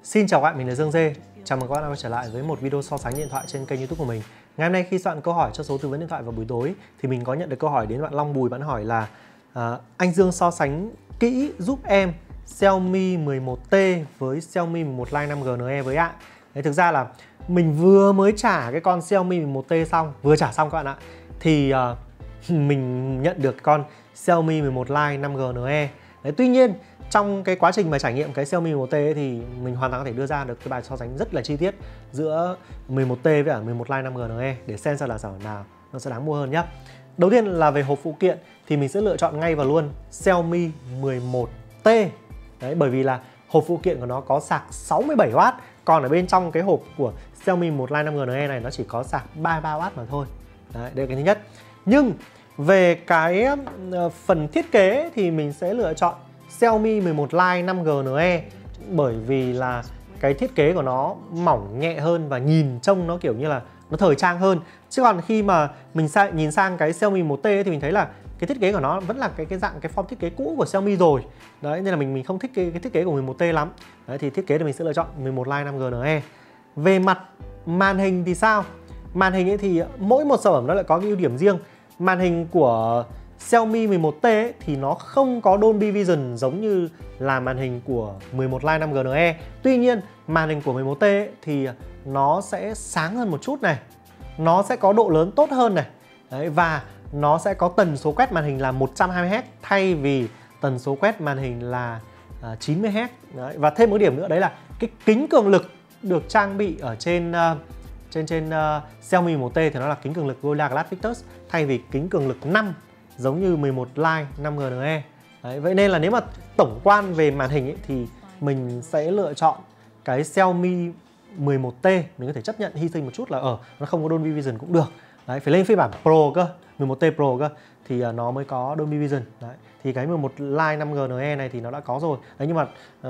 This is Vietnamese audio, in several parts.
Xin chào các bạn, mình là Dương Dê. Chào mừng các bạn đã quay trở lại với một video so sánh điện thoại trên kênh YouTube của mình. Ngày hôm nay khi soạn câu hỏi cho số tư vấn điện thoại vào buổi tối thì mình có nhận được câu hỏi đến bạn Long Bùi. Bạn hỏi là anh Dương so sánh kỹ giúp em Xiaomi 11T với Xiaomi 11 Lite 5G NE với ạ. Đấy, thực ra là mình vừa mới trả cái con Xiaomi 11T xong, vừa trả xong các bạn ạ. Thì mình nhận được con Xiaomi 11 Lite 5G NE. Đấy, tuy nhiên trong cái quá trình mà trải nghiệm cái Xiaomi 11T ấy, thì mình hoàn toàn có thể đưa ra được cái bài so sánh rất là chi tiết giữa 11T với cả 11 Lite 5G NE để xem ra là sản phẩm nào nó sẽ đáng mua hơn nhé. Đầu tiên là về hộp phụ kiện thì mình sẽ lựa chọn ngay và luôn Xiaomi 11T. Đấy, bởi vì là hộp phụ kiện của nó có sạc 67W, còn ở bên trong cái hộp của Xiaomi 11 Lite 5G NE này nó chỉ có sạc 33W mà thôi. Đấy, đây là cái thứ nhất. Nhưng về cái phần thiết kế thì mình sẽ lựa chọn Xiaomi 11 Lite 5G NE bởi vì là cái thiết kế của nó mỏng nhẹ hơn và nhìn trông nó kiểu như là nó thời trang hơn. Chứ còn khi mà mình nhìn sang cái Xiaomi 11T thì mình thấy là cái thiết kế của nó vẫn là cái dạng cái form thiết kế cũ của Xiaomi rồi. Đấy, nên là mình không thích cái thiết kế của 11T lắm. Đấy, thì thiết kế thì mình sẽ lựa chọn 11 Lite 5G NE. Về mặt màn hình thì sao? Màn hình ấy thì mỗi một sản phẩm nó lại có cái ưu điểm riêng. Màn hình của Xiaomi 11T ấy, thì nó không có Dolby Vision giống như là màn hình của 11 Lite 5G NE. Tuy nhiên màn hình của 11T ấy, thì nó sẽ sáng hơn một chút này, nó sẽ có độ lớn tốt hơn này. Đấy, và nó sẽ có tần số quét màn hình là 120Hz thay vì tần số quét màn hình là 90Hz. Đấy, và thêm một điểm nữa đấy là cái kính cường lực được trang bị ở trên Xiaomi 11T thì nó là kính cường lực Gorilla Glass Victus thay vì kính cường lực 5 giống như 11 Lite 5G NE. Đấy, vậy nên là nếu mà tổng quan về màn hình ấy, thì mình sẽ lựa chọn cái Xiaomi 11T. Mình có thể chấp nhận hy sinh một chút là nó không có Dolby Vision cũng được. Đấy, phải lên phiên bản Pro cơ, 11T Pro cơ thì nó mới có Dolby Vision. Đấy, thì cái 11 Lite 5G NE này thì nó đã có rồi. Đấy, nhưng mà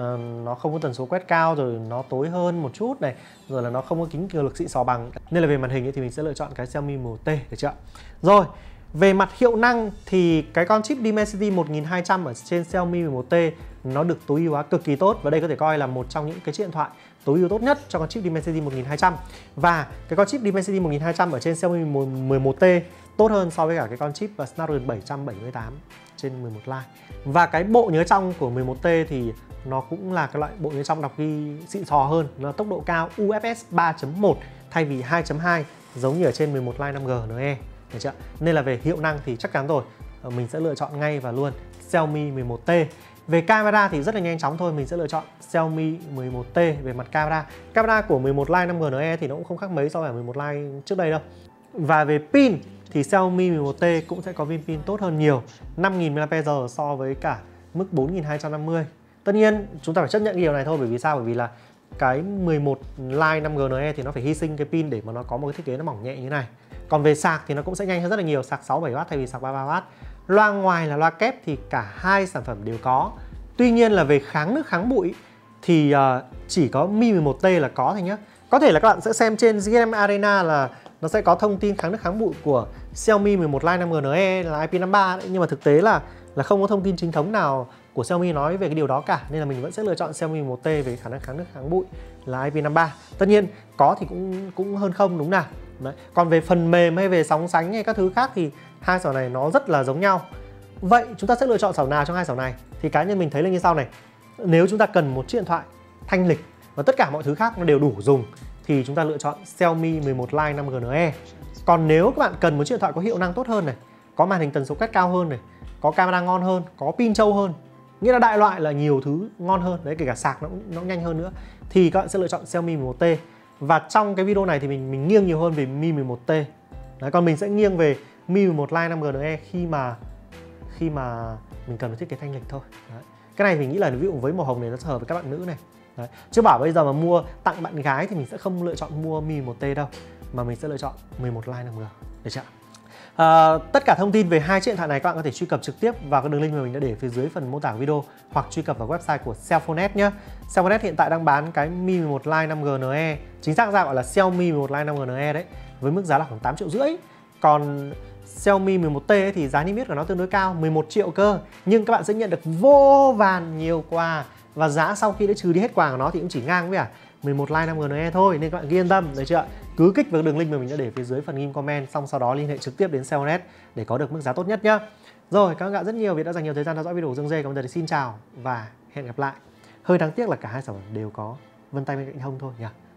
nó không có tần số quét cao, rồi nó tối hơn một chút này, rồi là nó không có kính cường lực xịn sò bằng. Nên là về màn hình ấy thì mình sẽ lựa chọn cái Xiaomi 11T, được chưa? Rồi, về mặt hiệu năng thì cái con chip Dimensity 1200 ở trên Xiaomi 11T nó được tối ưu hóa cực kỳ tốt, và đây có thể coi là một trong những cái chiếc điện thoại tối ưu tốt nhất cho con chip Dimensity 1200. Và cái con chip Dimensity 1200 ở trên Xiaomi 11T tốt hơn so với cả cái con chip Snapdragon 778 trên 11 Lite. Và cái bộ nhớ trong của 11T thì nó cũng là cái loại bộ nhớ trong đọc ghi xịn sò hơn, nó tốc độ cao UFS 3.1 thay vì 2.2 giống như ở trên 11 Lite 5G NE. Được chưa? Nên là về hiệu năng thì chắc chắn rồi, mình sẽ lựa chọn ngay và luôn Xiaomi 11T. Về camera thì rất là nhanh chóng thôi, mình sẽ lựa chọn Xiaomi 11T về mặt camera. Camera của 11 Lite 5G NE thì nó cũng không khác mấy so với 11 Lite trước đây đâu. Và về pin thì Xiaomi 11T cũng sẽ có viên pin tốt hơn nhiều, 5000 mAh so với cả mức 4250. Tất nhiên chúng ta phải chấp nhận cái điều này thôi, bởi vì sao? Bởi vì là cái 11 Lite 5G NE thì nó phải hy sinh cái pin để mà nó có một cái thiết kế nó mỏng nhẹ như thế này. Còn về sạc thì nó cũng sẽ nhanh hơn rất là nhiều, sạc 67W thay vì sạc 33W. Loa ngoài là loa kép thì cả hai sản phẩm đều có. Tuy nhiên là về kháng nước kháng bụi thì chỉ có Mi 11T là có thôi nhé. Có thể là các bạn sẽ xem trên GM Arena là nó sẽ có thông tin kháng nước kháng bụi của Xiaomi 11 Lite 5G NE là IP53 đấy, nhưng mà thực tế là không có thông tin chính thống nào của Xiaomi nói về cái điều đó cả, nên là mình vẫn sẽ lựa chọn Xiaomi 11T về khả năng kháng nước kháng bụi là IP53. Tất nhiên có thì cũng hơn không, đúng nào. Đấy. Còn về phần mềm hay về sóng sánh hay các thứ khác thì hai sản này nó rất là giống nhau. Vậy chúng ta sẽ lựa chọn sản nào trong hai sản này? Thì cá nhân mình thấy là như sau này. Nếu chúng ta cần một chiếc điện thoại thanh lịch và tất cả mọi thứ khác nó đều đủ dùng thì chúng ta lựa chọn Xiaomi 11 Lite 5G NE. Còn nếu các bạn cần một chiếc điện thoại có hiệu năng tốt hơn này, có màn hình tần số quét cao hơn này, có camera ngon hơn, có pin trâu hơn, nghĩa là đại loại là nhiều thứ ngon hơn, đấy, kể cả sạc nó nhanh hơn nữa, thì các bạn sẽ lựa chọn Xiaomi 11T. Và trong cái video này thì mình nghiêng nhiều hơn về Mi 11T. Đấy, còn mình sẽ nghiêng về Mi 11 Lite 5G NE khi mà mình cần một thiết kế thanh lịch thôi. Đấy. Cái này mình nghĩ là ví dụ với màu hồng này nó sẽ hợp với các bạn nữ này. Đấy. Chứ bảo bây giờ mà mua tặng bạn gái thì mình sẽ không lựa chọn mua Mi 11T đâu, mà mình sẽ lựa chọn 11 Lite 5G. Được chưa? Tất cả thông tin về hai chiếc điện thoại này các bạn có thể truy cập trực tiếp vào cái đường link mà mình đã để phía dưới phần mô tả video, hoặc truy cập vào website của Cellphone.net nhé. Cellphone.net hiện tại đang bán cái Mi 11 Lite 5G NE, chính xác ra gọi là Xiaomi 11 Lite 5G NE đấy, với mức giá là khoảng 8,5 triệu. Còn Xiaomi 11T thì giá niêm yết của nó tương đối cao, 11 triệu cơ. Nhưng các bạn sẽ nhận được vô vàn nhiều quà Và giá sau khi đã trừ đi hết quà của nó thì cũng chỉ ngang với 11 Lite 5G NE thôi, nên các bạn cứ yên tâm, được chưa? Cứ kích vào đường link mà mình đã để phía dưới phần ghim comment, xong sau đó liên hệ trực tiếp đến Cellnet để có được mức giá tốt nhất nhá. Rồi, cảm ơn các bạn rất nhiều vì đã dành nhiều thời gian theo dõi video của Dương Dê. Còn bây giờ thì xin chào và hẹn gặp lại. Hơi đáng tiếc là cả hai sản phẩm đều có vân tay bên cạnh hông thôi nhỉ.